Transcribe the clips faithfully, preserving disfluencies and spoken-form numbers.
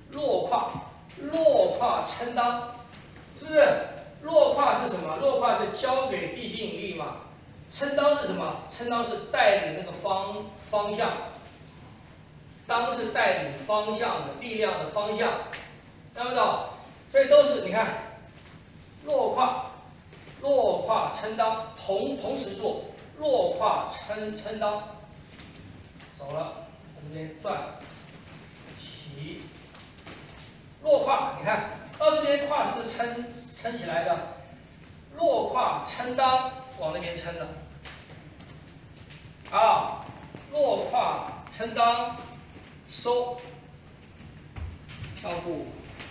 落胯，落胯撑裆，是不是？落胯是什么？落胯是交给地心引力嘛。撑裆是什么？撑裆是带领那个方方向，裆是带领方向的力量的方向，看不懂？所以都是你看，落胯，落胯撑裆，同同时做，落胯撑撑裆，走了，这边转，起，落胯，你看到这边胯是不是撑撑起来的？落胯撑裆，往那边撑的。啊，落胯撑裆，收，上步，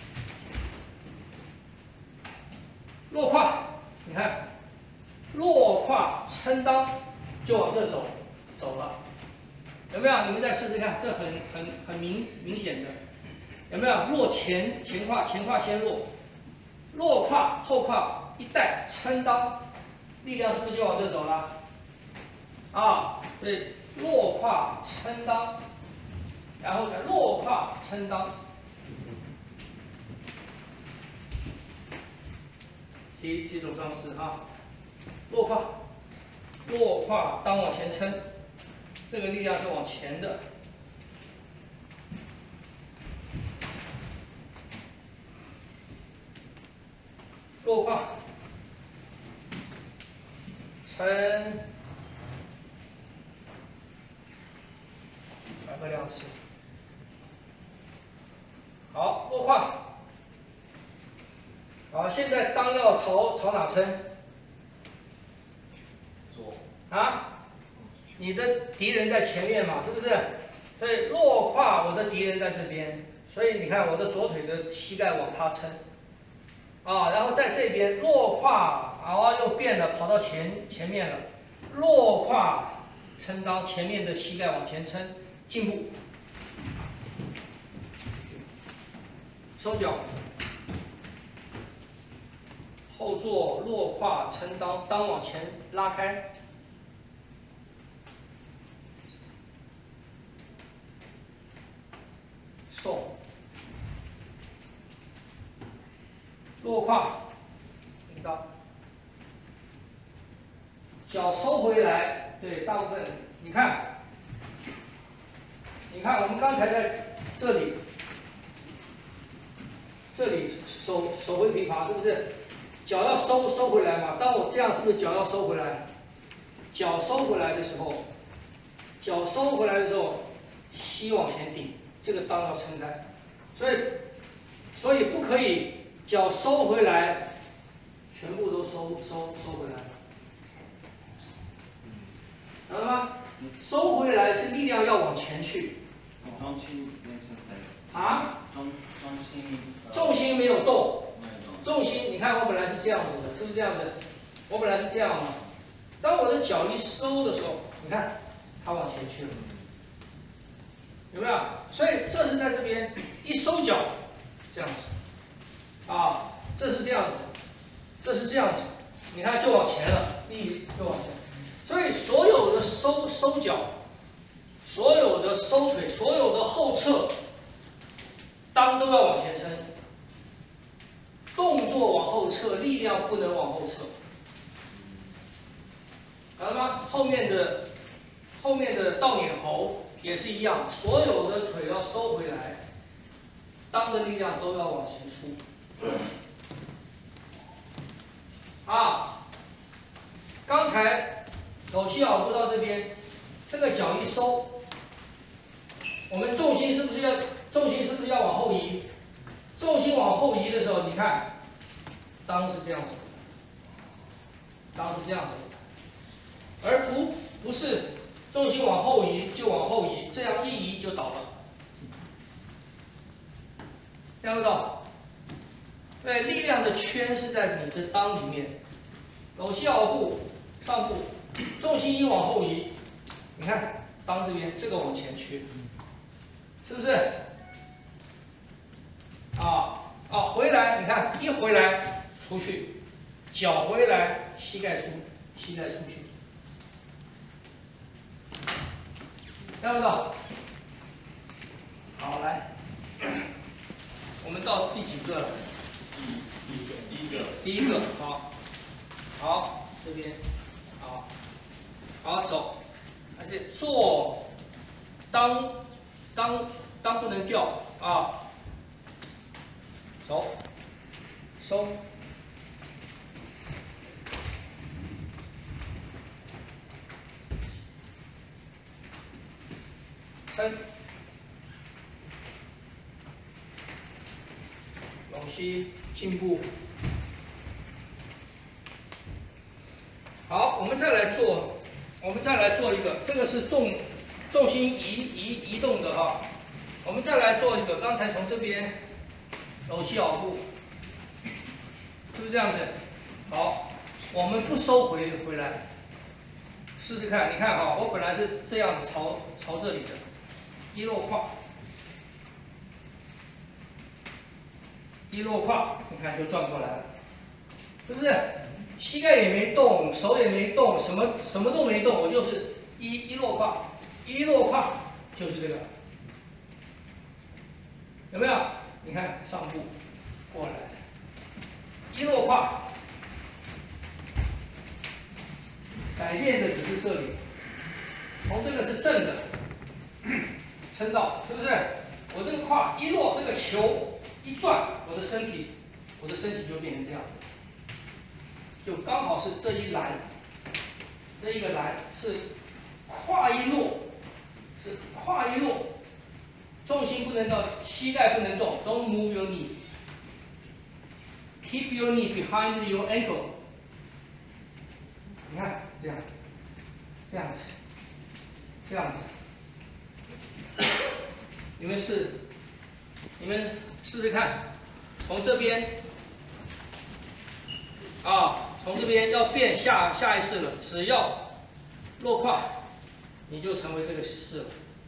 落胯，你看，落胯撑裆就往这走，走了，有没有？你们再试试看，这很很很明明显的，有没有？落前前胯，前胯先落，落胯后胯一带撑裆，力量是不是就往这走了？啊，对。落胯撑裆，然后呢，落胯撑裆，提提手上势啊，落胯，落胯裆往前撑，这个力量是往前的，落胯，撑。来个两次，好，落胯，好，现在裆要朝朝哪撑？左啊，你的敌人在前面嘛，是不是？所以落胯，我的敌人在这边，所以你看我的左腿的膝盖往他撑，啊，然后在这边落胯，然后又变了，跑到前前面了，落胯撑裆，前面的膝盖往前撑。进步，收脚，后坐落胯撑裆，裆往前拉开，送，落胯，引导，脚收回来，对，大部分你看。你看，我们刚才在这里，这里手手挥琵琶是不是？脚要收收回来嘛？当我这样，是不是脚要收回来？脚收回来的时候，脚收回来的时候，膝往前顶，这个裆要撑开，所以所以不可以脚收回来，全部都收收收回来，懂了吗？收回来是力量要往前去。 重心那层在啊？ 重重心重心没有动， 没有动。 重心你看我本来是这样子的，是不是这样子？我本来是这样的，当我的脚一收的时候，你看它往前去了，有没有？所以这是在这边一收脚这样子，啊，这是这样子，这是这样子，你看就往前了，力就往前，所以所有的收收脚。所有的收腿，所有的后撤，裆都要往前撑，动作往后撤，力量不能往后撤，好了吗？后面的后面的倒撵猴也是一样，所有的腿要收回来，裆的力量都要往前出。啊，刚才狗膝咬步到这边，这个脚一收。我们重心是不是要重心是不是要往后移？重心往后移的时候，你看，裆是这样走的，裆是这样走的，而不不是重心往后移就往后移，这样一移就倒了，听不懂？对，力量的圈是在你的裆里面，狗膝咬步上步，重心一往后移，你看裆这边这个往前去。是不是？啊啊，回来，你看一回来出去，脚回来，膝盖出，膝盖出去，看不到？好，来， 到第几个了？ 第一个，第一个， 第一个，好，好，这边，好，好走，而且坐，当，当，当不能掉啊，走，收。撑，往西进步。好，我们再来做，我们再来做一个，这个是重重心移移移动的哈。我们再来做一个，刚才从这边楼西咬步，是不是这样子？好，我们不收回回来，试试看。你看哈，我本来是这样子朝朝这里的。一落胯，一落胯，你看就转过来了，是不是？膝盖也没动，手也没动，什么什么都没动，我就是一一落胯，一落胯就是这个，有没有？你看上步过来，一落胯，改变的只是这里，从这个是正的。撑到，是不是？我这个胯一落，那个球一转，我的身体，我的身体就变成这样子，就刚好是这一栏，这一个栏是胯一落，是胯一落，重心不能到，膝盖不能动 ，Don't move your knee， keep your knee behind your ankle。你看这样，这样子，这样子。你们试，你们试试看，从这边啊，从这边要变下下一式了，只要落胯，你就成为这个式了。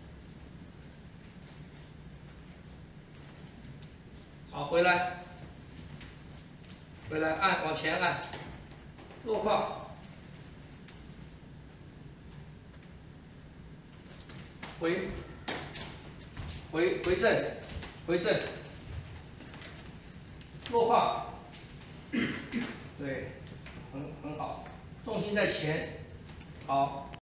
好，回来，回来按往前按，落胯，回。回回正，回正，落胯，对，很很好，重心在前，好。